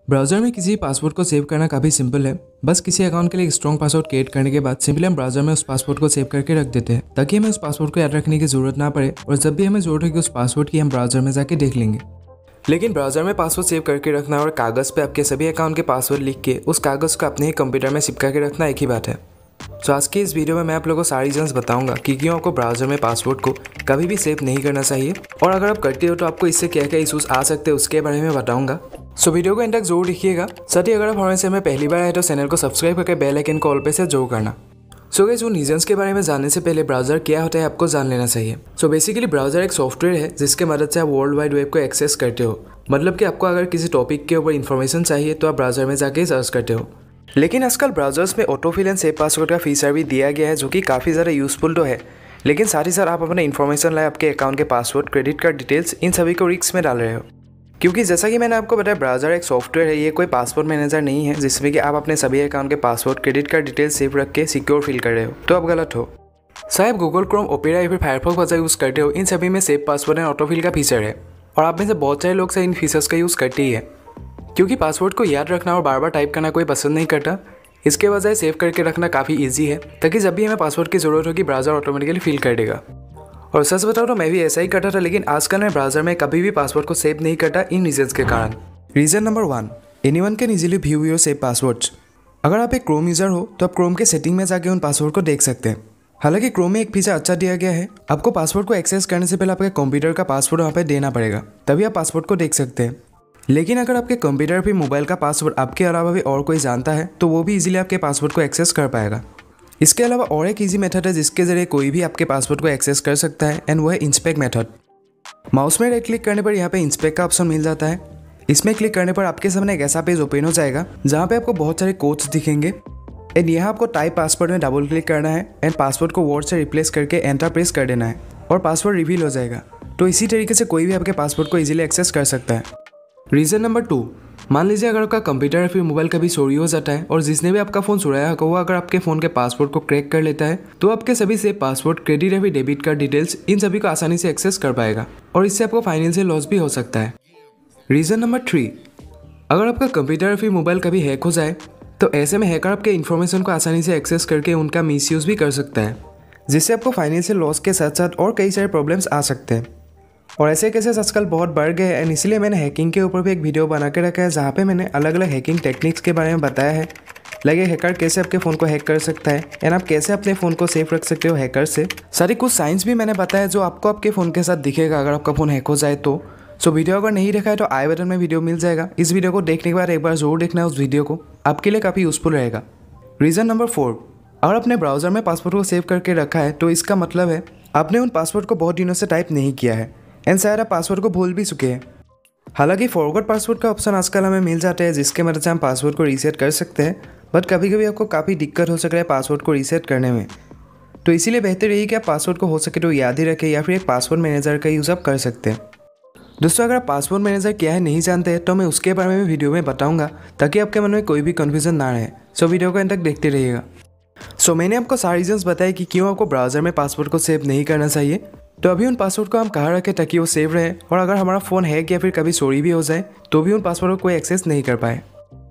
Browser में किसी password को सेव करना काफ़ी सिंपल है। बस किसी अकाउंट के लिए एक स्ट्रॉन्ग पासवर्ड क्रिएट करने के बाद सिंपली हम ब्राउज़र में उस पासवर्ड को सेव करके रख देते हैं ताकि हमें उस पासवर्ड को याद रखने की जरूरत ना पड़े और जब भी हमें जरूरत होगी उस पासवर्ड की हम ब्राउज़र में जाके देख लेंगे। लेकिन ब्राउज़र में पासवर्ड सेव करके रखना और कागज़ पे आपके सभी अकाउंट के पासवर्ड लिख के उस कागज़ को अपने ही कंप्यूटर में चिपका के रखना एक ही बात है। तो आज की इस वीडियो में मैं आप लोगों को सारी रीजंस बताऊंगा कि क्यों आपको ब्राउज़र में पासवर्ड को कभी भी सेव नहीं करना चाहिए और अगर आप करते हो तो आपको इससे क्या क्या इशूज़ आ सकते हैं उसके बारे में बताऊंगा। सो वीडियो को एंड तक जरूर देखिएगा। साथ ही अगर आप हमारे चैनल में पहली बार आए तो चैनल को सब्सक्राइब करके बेल आइकन को ऑल पे से जरूर करना। सो गाइस, उन रीजंस के बारे में जानने से पहले ब्राउज़र क्या होता है आपको जान लेना चाहिए। सो बेसिकली ब्राउज़र एक सॉफ्टवेयर है जिसके मदद से आप वर्ल्ड वाइड वेब को एक्सेस करते हो। मतलब कि आपको अगर किसी टॉपिक के ऊपर इन्फॉर्मेशन चाहिए तो आप ब्राउज़र में जाके सर्च करते हो। लेकिन आजकल ब्राउज़र्स में auto fill and save password का फीचर भी दिया गया है जो कि काफ़ी ज़्यादा यूजफुल तो है, लेकिन साथ ही साथ आप अपने इन्फॉर्मेशन लाए आपके अकाउंट के पासवर्ड, क्रेडिट कार्ड डिटेल्स, इन सभी को रिस्क में डाल रहे हो। क्योंकि जैसा कि मैंने आपको बताया, ब्राउज़र एक सॉफ्टवेयर है, ये कोई पासवर्ड मैनेजर नहीं है जिसमें कि आप अपने सभी अकाउंट के password, credit card details save रख के सिक्योर फील कर रहे हो, तो आप गलत हो। शायद गूगल क्रोम, ओपेरा या फिर फायरफॉक्स वगैरह यूज़ करते हो, इन सभी में save password and auto fill का फीचर है और आप में से बहुत सारे लोग से इन फीचर्स का यूज़ करते ही है। क्योंकि पासवर्ड को याद रखना और बार बार टाइप करना कोई पसंद नहीं करता, इसके बजाय सेव करके रखना काफ़ी इजी है ताकि जब भी हमें पासवर्ड की ज़रूरत होगी ब्राउज़र ऑटोमेटिकली फिल कर देगा। और सच बताओ तो मैं भी ऐसा ही करता था, लेकिन आजकल मैं ब्राउज़र में कभी भी पासवर्ड को सेव नहीं करता इन रीजंस के कारण। Reason number 1, anyone can easily view your save passwords. अगर आप एक क्रोम यूज़र हो तो आप क्रोम के सेटिंग में जाके उन पासवर्ड को देख सकते हैं। हालांकि क्रोम में एक फीचर अच्छा दिया गया है, आपको पासवर्ड को एक्सेस करने से पहले आपके कंप्यूटर का पासवर्ड वहाँ पर देना पड़ेगा, तभी आप पासवर्ड को देख सकते हैं। लेकिन अगर आपके कंप्यूटर पे मोबाइल का पासवर्ड आपके अलावा भी और कोई जानता है तो वो भी इजीली आपके पासवर्ड को एक्सेस कर पाएगा। इसके अलावा और एक इजी मेथड है जिसके जरिए कोई भी आपके पासवर्ड को एक्सेस कर सकता है एंड वो है इंस्पेक्ट मेथड। माउस में राइट क्लिक करने पर यहाँ पे इंस्पेक्ट का ऑप्शन मिल जाता है। इसमें क्लिक करने पर आपके सामने एक ऐसा पेज ओपन हो जाएगा जहाँ पे आपको बहुत सारे कोड्स दिखेंगे एंड यहाँ आपको टाइप पासवर्ड में डबल क्लिक करना है एंड पासवर्ड को वर्ड से रिप्लेस करके एंटर प्रेस कर देना है और पासवर्ड रिवील हो जाएगा। तो इसी तरीके से कोई भी आपके पासवर्ड को ईजिली एक्सेस कर सकता है। रीज़न नंबर 2, मान लीजिए अगर आपका कंप्यूटर या फिर मोबाइल कभी चोरी हो जाता है और जिसने भी आपका फ़ोन चुराया होगा वो अगर आपके फ़ोन के पासवर्ड को क्रैक कर लेता है तो आपके सभी सेव पासवर्ड, क्रेडिट या फिर डेबिट कार्ड डिटेल्स, इन सभी को आसानी से एक्सेस कर पाएगा और इससे आपको फाइनेंशियल लॉस भी हो सकता है। रीज़न नंबर 3, अगर आपका कंप्यूटर या फिर मोबाइल कभी हैक हो जाए तो ऐसे में हैकर आपके इन्फॉर्मेशन को आसानी से एक्सेस करके उनका मिसयूज़ भी कर सकता है, जिससे आपको फाइनेंशियल लॉस के साथ साथ और कई सारे प्रॉब्लम्स आ सकते हैं। और ऐसे केसेस आजकल बहुत बढ़ गए हैं एंड इसलिए मैंने हैकिंग के ऊपर भी एक वीडियो बना के रखा है जहाँ पे मैंने अलग अलग हैकिंग टेक्निक्स के बारे में बताया है। लगे हैकर कैसे आपके फ़ोन को हैक कर सकता है एंड आप कैसे अपने फ़ोन को सेफ रख सकते हो हैकर से। सारी कुछ साइंस भी मैंने बताया जो आपको आपके फ़ोन के साथ दिखेगा अगर आपका फ़ोन हैक हो जाए तो। सो वीडियो अगर नहीं देखा है तो आई बटन में वीडियो मिल जाएगा। इस वीडियो को देखने के बाद एक बार जरूर देखना है उस वीडियो को, आपके लिए काफ़ी यूजफुल रहेगा। रीज़न नंबर 4, अगर अपने ब्राउज़र में पासवर्ड को सेव करके रखा है तो इसका मतलब है आपने उन पासवर्ड को बहुत दिनों से टाइप नहीं किया है एंड शायद आप पासवर्ड को भूल भी चुके हैं। हालांकि फॉरगॉट पासवर्ड का ऑप्शन आजकल हमें मिल जाता है जिसके मदद से हम पासवर्ड को रीसेट कर सकते हैं, बट कभी कभी आपको काफ़ी दिक्कत हो सकता है पासवर्ड को रीसेट करने में। तो इसीलिए बेहतर यही कि आप पासवर्ड को हो सके तो याद ही रखें या फिर एक पासवर्ड मैनेजर का यूज़ आप कर सकते हैं। दोस्तों, अगर आप पासवर्ड मैनेजर क्या है नहीं जानते हैं तो मैं उसके बारे में वीडियो में बताऊँगा ताकि आपके मन में कोई भी कन्फ्यूजन ना रहे। सो वीडियो को एंड तक देखते रहिएगा। सो मैंने आपको सारे रीजंस बताए कि क्यों आपको ब्राउज़र में पासवर्ड को सेव नहीं करना चाहिए। तो अभी उन पासवर्ड को हम कहाँ रखें ताकि वो सेव रहे और अगर हमारा फ़ोन हैक या फिर कभी चोरी भी हो जाए तो भी उन पासवर्ड को कोई एक्सेस नहीं कर पाए।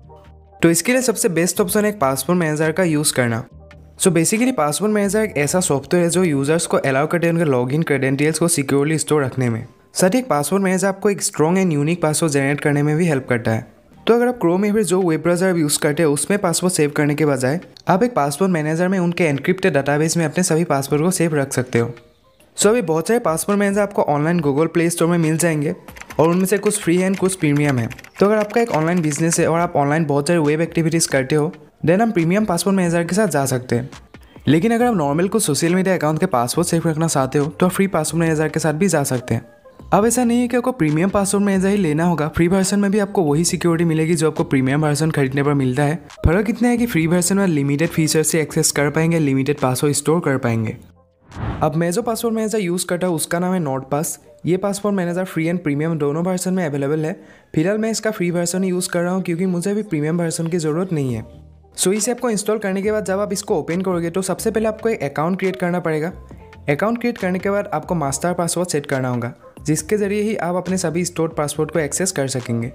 तो इसके लिए सबसे बेस्ट ऑप्शन है एक पासवर्ड मैनेजर का यूज़ करना। सो बेसिकली पासवर्ड मैनेजर एक ऐसा सॉफ्टवेयर है जो यूज़र्स को अलाउ करते हैं उनके लॉगिन क्रेडेंशियल्स को सिक्योरली स्टोर रखने में। साथ ही एक पासवर्ड मैनेजर आपको एक strong and unique password generate करने में भी हेल्प करता है। तो अगर आप क्रोम या फिर जो वेब ब्राउज़र यूज़ करते हैं उसमें पासवर्ड सेव करने के बजाय आप एक पासवर्ड मैनेजर में उनके एनक्रिप्टेड डाटाबेस में अपने सभी पासवर्ड को सेव रख सकते हो। सो अभी बहुत सारे पासवर्ड मैनेजर आपको ऑनलाइन गूगल प्ले स्टोर में मिल जाएंगे और उनमें से कुछ फ्री एंड कुछ प्रीमियम है। तो अगर आपका एक ऑनलाइन बिजनेस है और आप ऑनलाइन बहुत सारे वेब एक्टिविटीज़ करते हो देन हम प्रीमियम पासवर्ड मैनेजर के साथ जा सकते हैं। लेकिन अगर आप नॉर्मल कुछ सोशल मीडिया अकाउंट के पासवर्ड सेव रखना चाहते हो तो फ्री पासवर्ड मैनेजर के साथ भी जा सकते हैं। अब ऐसा नहीं है कि आपको प्रीमियम पासवर्ड मैनेजर ही लेना होगा, फ्री वर्जन में भी आपको वही सिक्योरिटी मिलेगी जो आपको प्रीमियम वर्जन खरीदने पर मिलता है। फर्क इतना है कि फ्री वर्जन में लिमिटेड फीचर से एक्सेस कर पाएंगे, लिमिटेड पासवर्ड स्टोर कर पाएंगे। अब मैं जो पासवर्ड मैनेजर यूज़ करता हूँ उसका नाम है नोटपास। ये password manager free and premium दोनों वर्जन में अवेलेबल है। फिलहाल मैं इसका फ्री वर्जन यूज़ कर रहा हूँ क्योंकि मुझे अभी प्रीमियम वर्जन की ज़रूरत नहीं है। सो इसे आपको इंस्टॉल करने के बाद जब आप इसको ओपन करोगे तो सबसे पहले आपको एक अकाउंट क्रिएट करना पड़ेगा। अकाउंट क्रिएट करने के बाद आपको मास्टर पासवर्ड सेट करना होगा जिसके ज़रिए ही आप अपने सभी स्टोर्ड पासवर्ड को एक्सेस कर सकेंगे।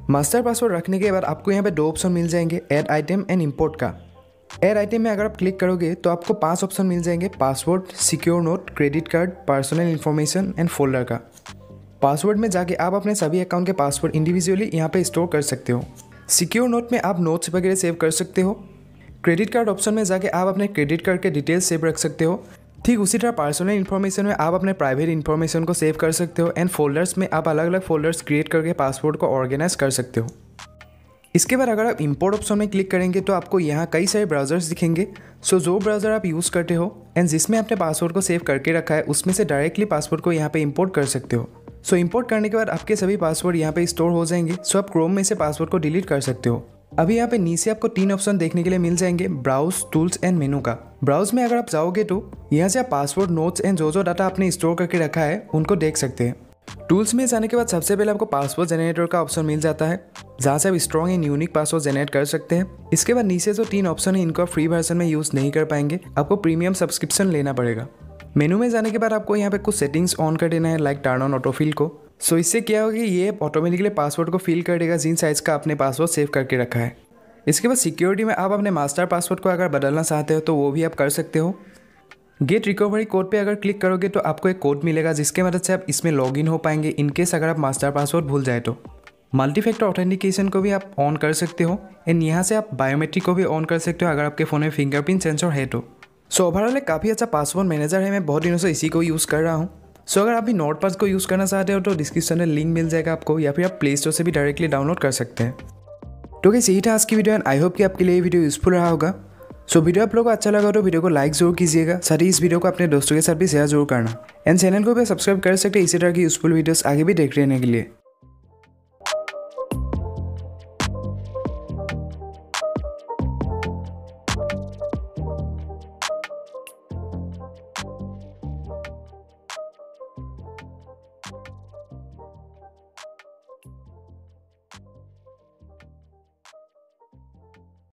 मास्टर पासवर्ड रखने के बाद आपको यहाँ पे 2 ऑप्शन मिल जाएंगे, ऐड आइटम एंड इम्पोर्ट का। ऐड आइटम में अगर आप क्लिक करोगे तो आपको 5 ऑप्शन मिल जाएंगे, password, secure note, credit card, personal information and folder का। पासवर्ड में जाके आप अपने सभी अकाउंट के पासवर्ड इंडिविजुअली यहाँ पे स्टोर कर सकते हो। सिक्योर नोट में आप नोट्स वगैरह सेव कर सकते हो। क्रेडिट कार्ड ऑप्शन में जाके आप अपने क्रेडिट कार्ड के डिटेल्स सेव रख सकते हो। ठीक उसी तरह पर्सनल इन्फॉर्मेशन में आप अपने प्राइवेट इन्फॉर्मेशन को सेव कर सकते हो। एंड फोल्डर्स में आप अलग अलग फोल्डर्स क्रिएट करके पासवर्ड को ऑर्गेनाइज कर सकते हो। इसके बाद अगर आप इंपोर्ट ऑप्शन में क्लिक करेंगे तो आपको यहाँ कई सारे ब्राउजर्स दिखेंगे। सो जो ब्राउज़र आप यूज़ करते हो एंड जिसमें आपने पासवर्ड को सेव करके रखा है उसमें से डायरेक्टली पासवर्ड को यहाँ पे इंपोर्ट कर सकते हो। सो इंपोर्ट करने के बाद आपके सभी पासवर्ड यहाँ पे स्टोर हो जाएंगे। सो आप क्रोम में से पासवर्ड को डिलीट कर सकते हो। अभी यहाँ पे नीचे आपको 3 ऑप्शन देखने के लिए मिल जाएंगे, ब्राउज, टूल्स एंड मेनू का। ब्राउज में अगर आप जाओगे तो यहाँ से आप पासवर्ड, नोट्स एंड जो डाटा आपने स्टोर करके रखा है उनको देख सकते हैं। टूल्स में जाने के बाद सबसे पहले आपको पासवर्ड जनरेटर का ऑप्शन मिल जाता है, जहाँ से आप strong and unique password generate कर सकते हैं। इसके बाद नीचे जो 3 ऑप्शन है इनको आप फ्री वर्जन में यूज़ नहीं कर पाएंगे, आपको प्रीमियम सब्सक्रिप्शन लेना पड़ेगा। मेनू में जाने के बाद आपको यहाँ पे कुछ सेटिंग्स ऑन कर देना है, लाइक टर्न ऑन ऑटोफिल को। सो इससे क्या होगा कि ये ऑटोमेटिकली पासवर्ड को फिल कर देगा जिन साइज का आपने पासवर्ड सेव करके रखा है। इसके बाद सिक्योरिटी में आप अपने मास्टर पासवर्ड को अगर बदलना चाहते हो तो वो भी आप कर सकते हो। गेट रिकवरी कोड पे अगर क्लिक करोगे तो आपको एक कोड मिलेगा जिसके मदद से आप इसमें लॉगिन हो पाएंगे इनकेस अगर आप मास्टर पासवर्ड भूल जाए तो। मल्टी फैक्टर ऑथेंटिकेशन को भी आप ऑन कर सकते हो एंड यहाँ से आप बायोमेट्रिक को भी ऑन कर सकते हो अगर आपके फ़ोन में फिंगरप्रिंट सेंसर है तो। सो ओवरऑल काफ़ी अच्छा पासवर्ड मैनेजर है, मैं बहुत दिनों से इसी को यूज़ कर रहा हूँ। सो अगर आप भी नोटपैड को यूज़ करना चाहते हो तो डिस्क्रिप्शन में लिंक मिल जाएगा आपको, या फिर आप प्ले स्टोर से भी डायरेक्टली डाउनलोड कर सकते हैं। तो गाइस यही था आज की वीडियो एंड आई होप कि आपके लिए ये वीडियो यूजफुल रहा होगा। सो वीडियो आप लोगों को अच्छा लगा तो वीडियो को लाइक जरूर कीजिएगा, साथ ही इस वीडियो को अपने दोस्तों के साथ भी शेयर जरूर करना। एंड चैनल को भी सब्सक्राइब कर सकते हैं इसी तरह की यूजफुल वीडियोस आगे भी देखते रहने के लिए।